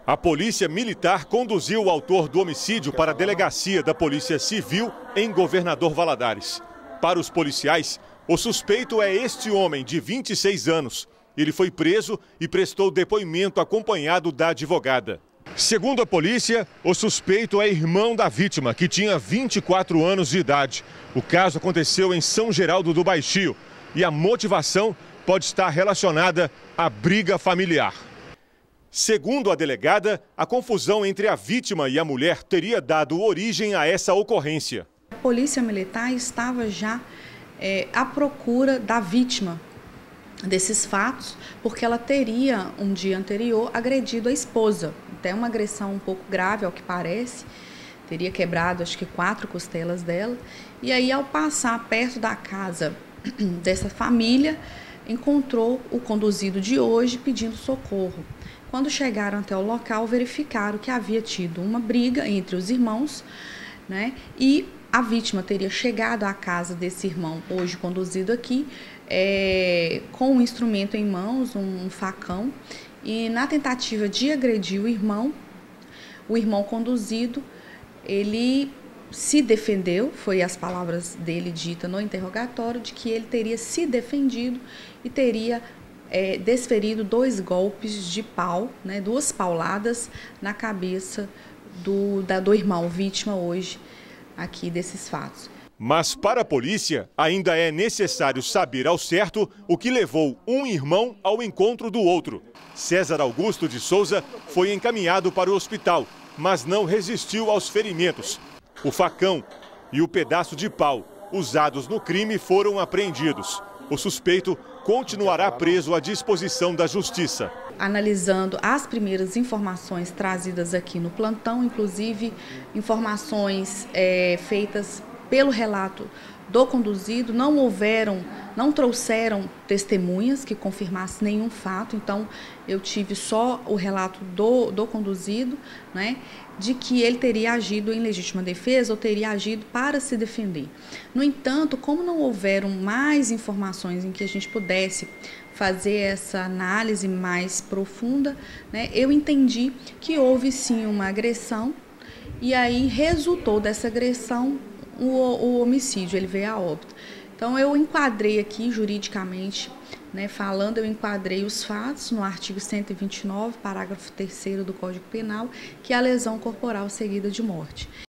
A polícia militar conduziu o autor do homicídio para a delegacia da Polícia Civil em Governador Valadares. Para os policiais, o suspeito é este homem de 26 anos. Ele foi preso e prestou depoimento acompanhado da advogada. Segundo a polícia, o suspeito é irmão da vítima, que tinha 24 anos de idade. O caso aconteceu em São Geraldo do Baixio e a motivação pode estar relacionada à briga familiar. Segundo a delegada, a confusão entre a vítima e a mulher teria dado origem a essa ocorrência. A polícia militar estava já à procura da vítima desses fatos, porque ela teria, um dia anterior, agredido a esposa. Até uma agressão um pouco grave, ao que parece. Teria quebrado, acho que 4 costelas dela. E aí, ao passar perto da casa dessa família, encontrou o conduzido de hoje pedindo socorro. Quando chegaram até o local, verificaram que havia tido uma briga entre os irmãos, né? E a vítima teria chegado à casa desse irmão, hoje conduzido aqui, com um instrumento em mãos, um facão, e na tentativa de agredir o irmão conduzido, ele se defendeu, foi as palavras dele dita no interrogatório, de que ele teria se defendido e teria desferido 2 golpes de pau, né, 2 pauladas na cabeça do irmão vítima hoje aqui desses fatos. Mas para a polícia ainda é necessário saber ao certo o que levou um irmão ao encontro do outro. César Augusto de Souza foi encaminhado para o hospital, mas não resistiu aos ferimentos. O facão e o pedaço de pau usados no crime foram apreendidos. O suspeito continuará preso à disposição da Justiça. Analisando as primeiras informações trazidas aqui no plantão, inclusive informações feitas pelo relato do conduzido, não trouxeram testemunhas que confirmassem nenhum fato, então eu tive só o relato do conduzido, né, de que ele teria agido em legítima defesa ou teria agido para se defender. No entanto, como não houveram mais informações em que a gente pudesse fazer essa análise mais profunda, né, eu entendi que houve sim uma agressão e aí resultou dessa agressão o homicídio, ele veio a óbito. Então eu enquadrei aqui juridicamente, né, falando, eu enquadrei os fatos no artigo 129, parágrafo 3º do Código Penal, que é a lesão corporal seguida de morte.